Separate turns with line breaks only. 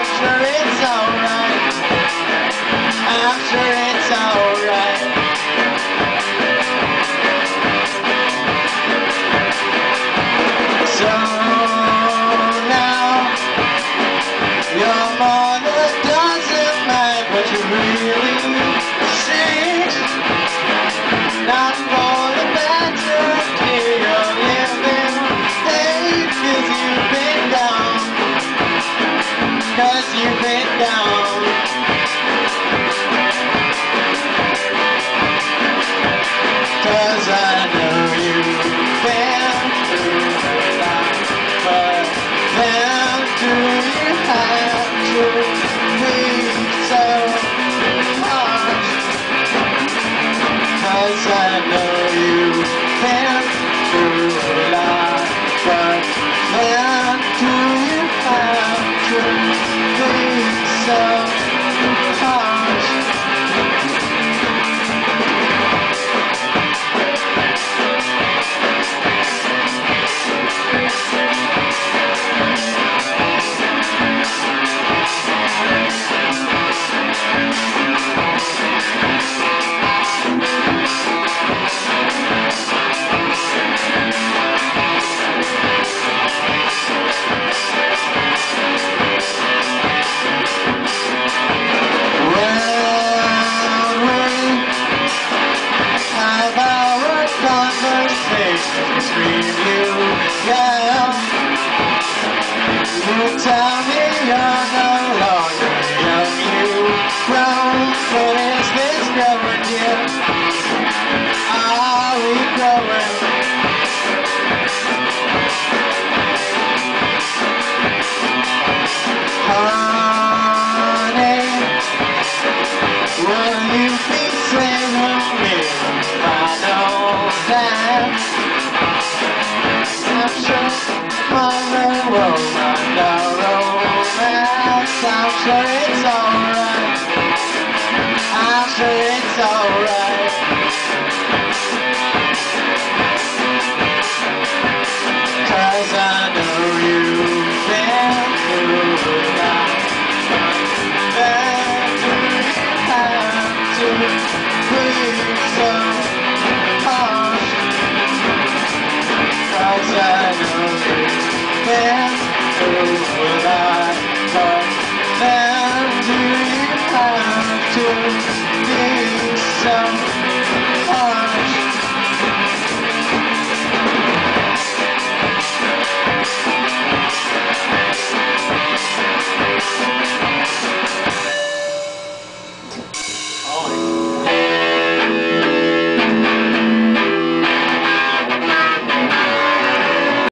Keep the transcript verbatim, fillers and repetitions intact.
I'm sure it's alright. I'm sure it's alright. So now your mother doesn't mind what you really say. Not for the better, dear, you're living hate, 'cause you've been down, 'cause you've been down. Cause I know you've been through a lot, but then do you have to be so harsh? Cause I know you've been through a lot, but then do you have to be so harsh? Between you, yeah. You tell me you're no longer young, you've grown. What is this growing, dear? Are we growing? Honey, will you be saving me if I know that? I'm sure mother will run our romance. I'm sure it's alright. I'm sure it's alright. Cause I know you've been through a lot. Then do you have to be so harsh? Cause I know you've been through a lot, but then do you have to be so